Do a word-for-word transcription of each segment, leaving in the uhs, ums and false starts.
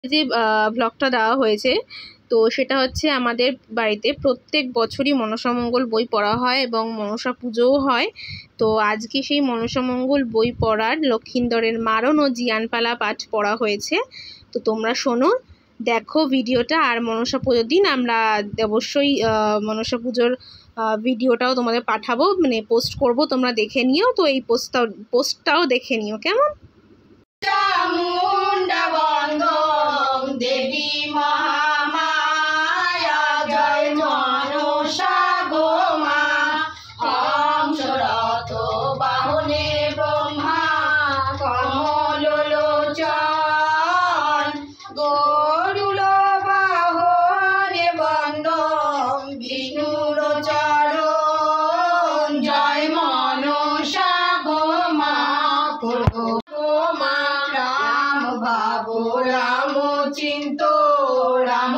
যে ব্লগটা দেওয়া হয়েছে তো সেটা হচ্ছে আমাদের বাড়িতে প্রত্যেক বছরই মনসামঙ্গল বই পড়া হয় এবং মনসা পুজোও হয়। তো আজকে সেই মনসামঙ্গল বই পড়ার লক্ষিন্দরের মারণ ও জিয়ানপালা পাঠ পড়া হয়েছে। তো তোমরা শোনো, দেখো ভিডিওটা। আর মনসা পুজোর দিন আমরা অবশ্যই মনসা পুজোর ভিডিওটাও তোমাদের পাঠাবো, মানে পোস্ট করব, তোমরা দেখে নিও। তো এই পোস্টটাও পোস্টটাও দেখে নিও কেমন। দেবী মহামায়া জয় মনসা গো মা, হংসরথ বাহনে ব্রহ্মা কমল লোচন, গরুড় বাহনে বন্দন বিষ্ণুর চরণ, জয় মনসা গো মা করো মা। রাম ভাবো রাম চিন্ত রাম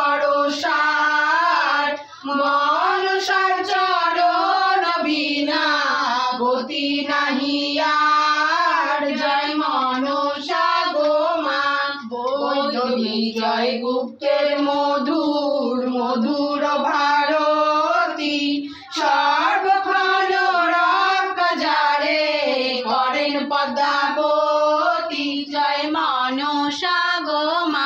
পরসার, মনসার চরণ বিনা গতি নাহি আর, জয় মনসা গো মা। বৈদ্য বিজয় গুপ্তের মধুর মধুর ভারতী, সর্বক্ষণ রক্ষা যারে করেন পদ্মাবতী, জয় মনসা গো মা।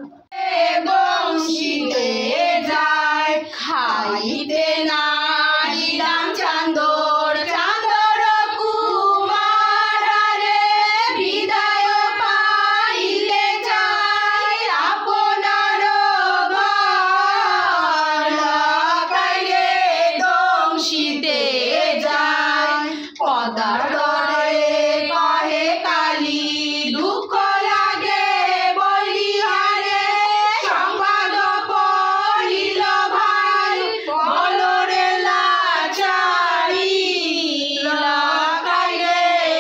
বংশীতে যায় খাইতে নারী রামচন্দর, চান্দর কুমার রে বিদায় পাইলে যায় আপনার ঘর, লাগাইলে বংশীতে যায় পদার ডরে কহে কালী, দুঃখ লাগে বলিহারে সংবাদ পড়িল ভাই, বলরে লাচারি লাগাইলে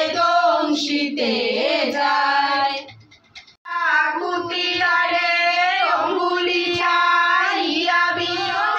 দংশিতে যায়। আগুতিয়ারে অঙ্গুলি ছাড়িয়া বিয়ন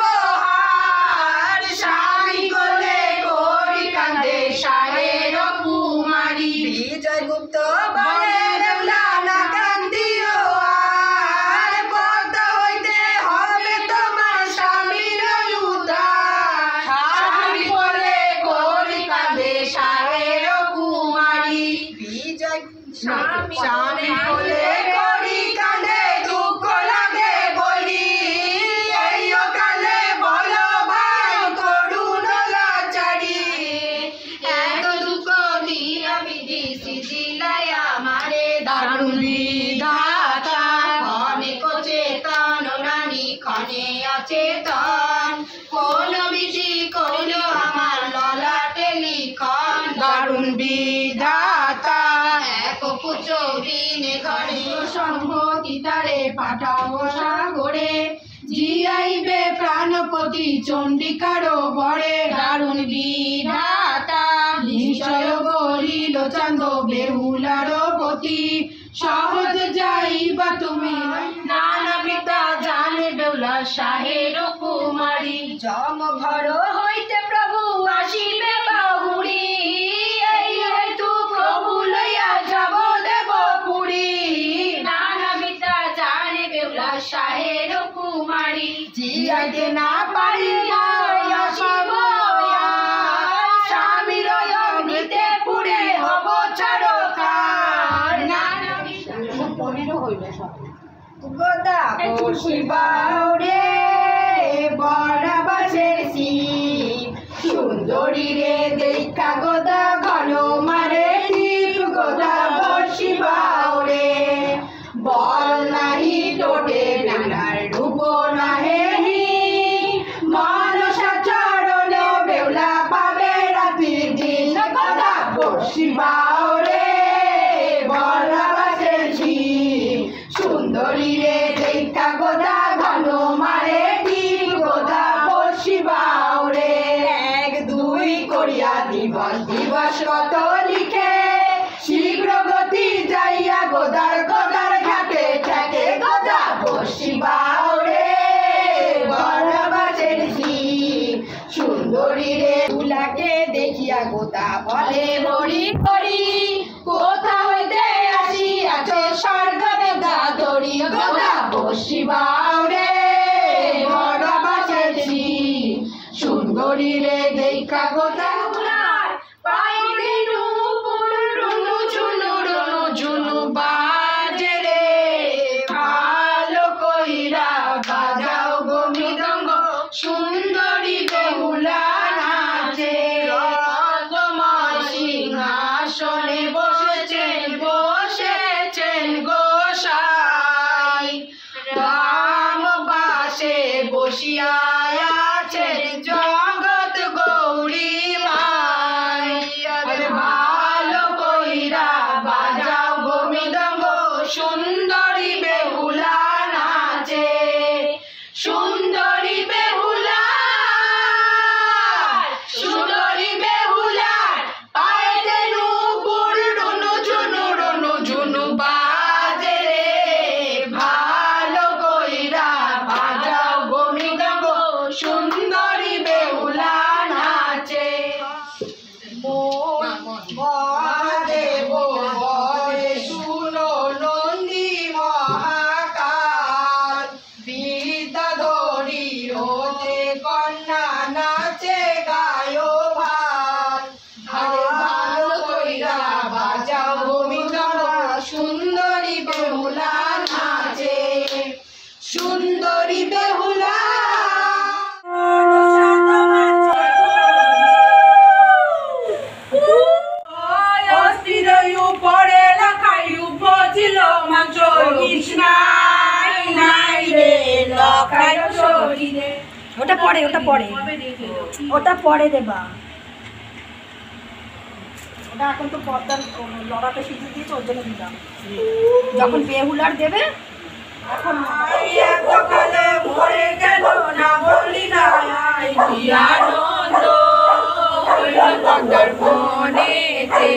ব্যবহার, স্বামী কোলে করি কান্দে সাহের কুমারী, বিজয় গুপ্ত বলে দেউলা না কান্দিও আর, পদ্মা হইতে হবে তোমার স্বামীর উদ্ধার, স্বামী কোলে করি কান্দে সাহের কুমারী, বিজয় স্বামী কোলে করি কান্দে দুঃখ লাগে বলি, এই কালে বলো ভাই করুণ লাচারি, এত দুঃখ দিয়া বিদিছি দিলাই আমারে দারুণ বিধাতা, অনেক চেতন রানী ক্ষণে অচেতন, কোন বিধি কইল আমার ললাটে লিখন, দারুণ বিধাতা এক পুজো বিনে ঘরে সম্মতি তারে পাঠাও সাগরে, জিয়াইবে প্রাণপতি চণ্ডিকারও বরে, দারুণ বিধাতা নিশ্চয় বলিল চান্দ বেহুলার পতি, সহজ যাইবা তুমি নানা পিতা জানে বেউলা সাহের কুমারী, জম ঘর হইতে প্রভু আসিবে বাহুড়ি, এই হেতু প্রভু লইয়া যাব দেব পুরী, নানা পিতা জানে বেউলা সাহের কুমারী, জিয়াইতে না পারিয়া স্বামীর অগ্নিতে পুড়ে হব চারকার, নানা গোদা শিবাউরে বরাবাসের শিব, সুন্দরী রে দেখা গোদা ঘন মারে টিপ, গোদা শিবাউরে বল নাহি টোটে বেউলার ডুব নাহে হি, মনসা চরণ বেউলা পাবে রাতি দিন, গোদা শিবাউরে বরাবাসের শিব, সুন্দরী রে দেখা গোদা ঘন মারে টিপ, গোদা শিবাউরে এক দুই করিয়া দিবস দিবস কত লিখে, শীঘ্র গতি যাইয়া গোদার গোদার ঘাটে ঠেকে, গোদা শিবাউরে বরাবাসের শিব, সুন্দরী রে তুলাকে দেখিয়া গোদা বলে হরি হরি, কোথা হইতে আসিয়াছ স্বর্গ দেবতা গোদা বসিবাও রে বড় বাসেছি সুন্দরী রে দেখা গোদা পাইলে নুপুর রুনু ঝুনু রুনু ঝুনু বাজে রে ভালো কইরা বাজাও গো মৃদঙ্গ সুন্দরী বেহুলা নাচে রতময় সিংহাসনে বসেছেন বসেছেন গোসাই রাম পাশে বসিয়া আছেন জগৎ গৌরী মাই ভালো কইরা বাজাও গো মৃদঙ্গ সুন্দরী বেহুলা নাচে সুন্দরী বেহুলা সুন্দরী বেহুলার পায়েতে নুপুর রুনু ঝুনু রুনু ঝুনু বাজে রে ভালো কইরা বাজাও গো মৃদঙ্গ সুন্দরী বেহুলা নাচে মহাদেব বলে শুনো নন্দী মহাকাল বিদ্যাধরী হতে কন্যা নাচে গায়ো ভাল আরে ভালো কইরা বাজাও গো মৃদঙ্গ সুন্দরী বেহুলা নাচে সুন্দরী বেহুলা ওটা পরে ওটা পরে ওটা পরে দেবা ওটা এখন তো পর্দার লড়াটা সিদ্ধ দিয়েছে ওর জন্য দিলাম যখন বেহুলার দেবে এখন সকালে মরে গেল না বললি না আনন্দ মনেতে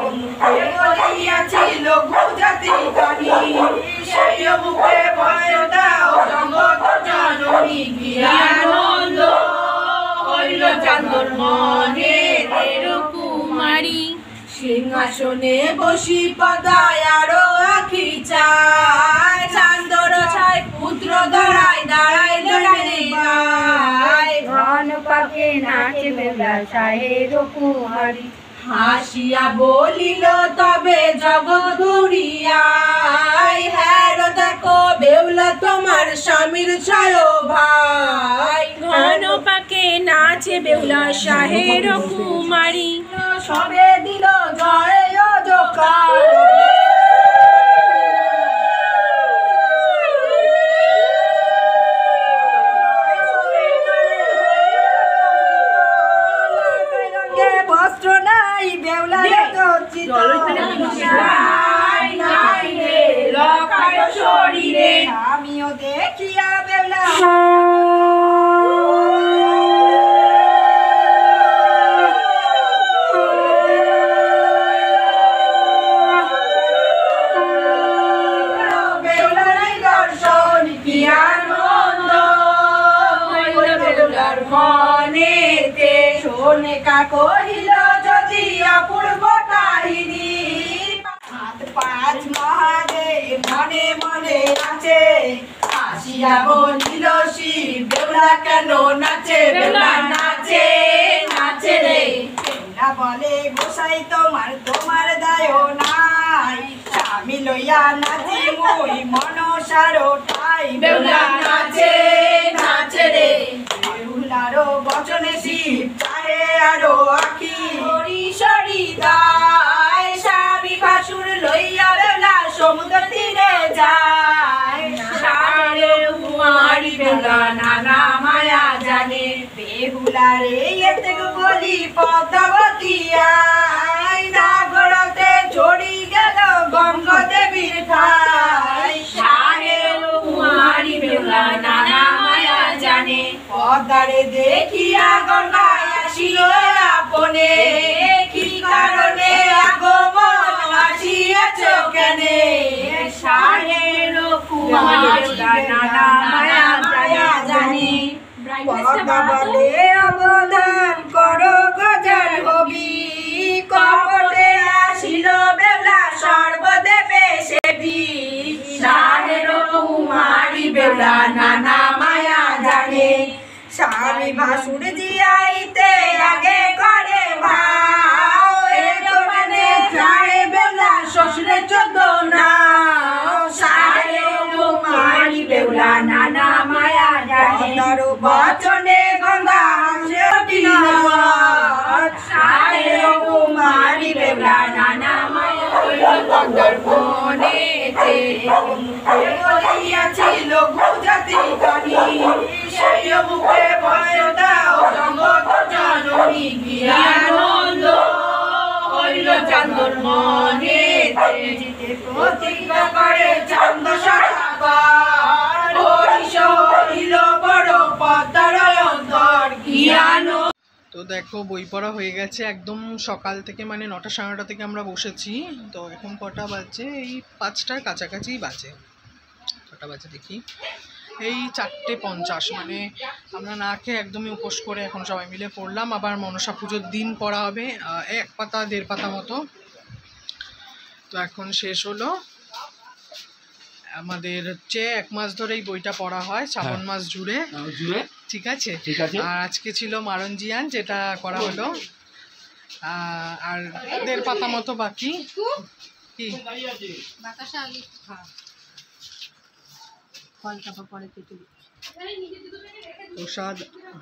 ছিল গুজাতি কানি সেই মুখে ভয় দাও জগৎ জননী আনন্দ হইল চান্দর মনে কুমারী সিংহাসনে বসি পদায় আরো আখি চায় চান্দর ছায় পুত্র দাঁড়ায় দাঁড়ায় দাঁড়ায় ঘন পাকে নাচে বেলা সাহের কুমারী হাসিয়া বলিল তবে জগদুরিয়ায় হ্যাঁ দেখো বেউলা তোমার স্বামীর ছায় ভাই ঘন পাকে নাচে বেহুলা শাহের কুমারী সবে দিল জয় জোকার বস্ত্র নাই বেউলা শরীরে আমিও দেখিয়া বেউলা বেউলার দর্শন কি আনন্দ বেউলার মনেতে শোনে কা কহিল যদি অপূর্ব কাহিনী হাত পাঁচ মহাদেব মনে মনে আছে আসিয়া বলিল শিব বেউলা কেন নাচে বেউলা নাচে নাচে রে বেউলা বলে গোসাই তোমার তোমার দায় নাই স্বামী লইয়া নাচি মই মনসারো ঠাই বেউলা নাচে নাচে রে বেহুলারো বচনে শিব চাহে আরো আখি হরি সরি দায় স্বামী ভাসুর লইয়া বেউলা সমুদ্র তীরে যায় সারে কুমারী বেউলা নানা মায়া জানে বেহুলারে এতে বলি পদ্মাবতী আয় নাগরতে চড়ি গেল গঙ্গা দেবীর ঠাই সারে কুমারী বেউলা নানা মায়া জানে পদ্মারে দেখিয়া গঙ্গায় আসিল আপনে কি কারণে আগমন আসিয়াছ কেনে সারের কুমারী নানা মায়া জানে পদ্মা বলে অবদান করো গজাল হবি কপটে আসিল বেলা সর্বদেবে সেবি সারের বেউলা নানা মায়া জানে স্বামী ভাসুর জিয়াইতে আগে করে ভাও মানে চারে বেউলা শ্বশুরে চোদ্দ না সারে মারি বেউলা নানা মায়া জানে বচনে গঙ্গা সারে মারি বেউলা নানা মায়া গঙ্গার মনেতে ছিল গুজরাতি গানি সেই মুখে বয় দাও জগৎ জননী জ্ঞানন্দ হইল চান্দর মনেতে প্রতিজ্ঞা করে চান্দ সাকার হরিষ হইল বড় পদ্মার অন্তর জ্ঞান। তো দেখো বই পড়া হয়ে গেছে একদম সকাল থেকে, মানে নটা সাড়ে নটা থেকে আমরা বসেছি। তো এখন কটা বাজে? এই পাঁচটার কাছাকাছি বাজে। কটা বাজে দেখি, এই চারটে পঞ্চাশ। মানে আমরা না খেয়ে একদমই উপোস করে এখন সবাই মিলে পড়লাম। আবার মনসা পুজোর দিন পড়া হবে এক পাতা দেড় পাতা মতো। তো এখন শেষ হলো। আমাদের হচ্ছে এক মাস ধরে এই বইটা পড়া হয়, শ্রাবণ মাস জুড়ে জুড়ে ঠিক আছে ঠিক আছে। আর আজকে ছিল মারঞ্জিয়ান, যেটা করা হলো। আর দেড় পাতা মতো বাকি। কি প্রসাদ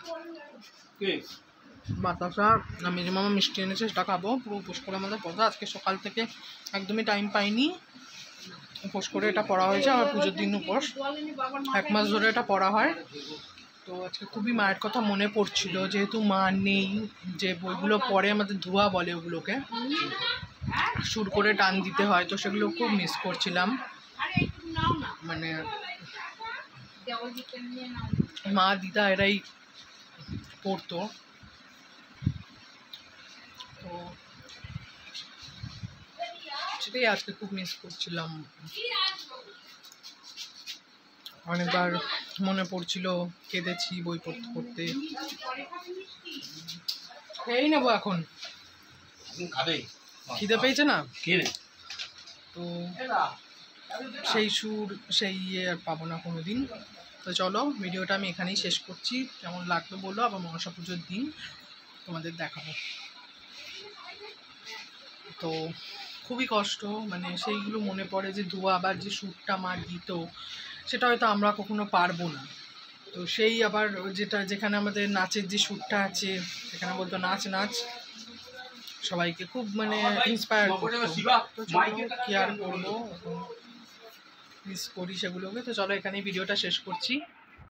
বাতাসা মেজমামা মিষ্টি এনেছে, সেটা খাবো। পুরো উপোস করে আমাদের পড়া। আজকে সকাল থেকে একদমই টাইম পাইনি, উপোস করে এটা পড়া হয়েছে। আবার পুজোর দিন উপোস, এক মাস ধরে এটা পড়া হয়। তো আজকে খুবই মায়ের কথা মনে পড়ছিল, যেহেতু মা নেই। যে বইগুলো পড়ে আমাদের ধোয়া বলে, ওগুলোকে সুর করে টান দিতে হয়, তো সেগুলো খুব মিস করছিলাম। মানে মা দিদা এরাই পড়তো। তো সেটাই আজকে খুব মিস করছিলাম। অনেকবার মনে পড়ছিল, কেঁদেছি বই পড়তে পড়তে। খেয়েই নেবো এখন, খিদে পেয়েছে না। তো সেই সুর সেই ইয়ে আর পাবো না কোনো দিন। তো চলো, ভিডিওটা আমি এখানেই শেষ করছি। কেমন লাগলো বলো, আবার মনসা পুজোর দিন তোমাদের দেখাবো। তো খুবই কষ্ট, মানে সেইগুলো মনে পড়ে যে ধোয়া আবার যে সুরটা মা দিত, সেটা হয়তো আমরা কখনো পারবো না। তো সেই আবার যেটা যেখানে আমাদের নাচের যে সুরটা আছে, সেখানে বলতো নাচ নাচ, সবাইকে খুব মানে ইন্সপায়ার করতো। তো চলো, কি আর করবো, মিস করি সেগুলোকে। তো চলো, এখানেই ভিডিওটা শেষ করছি।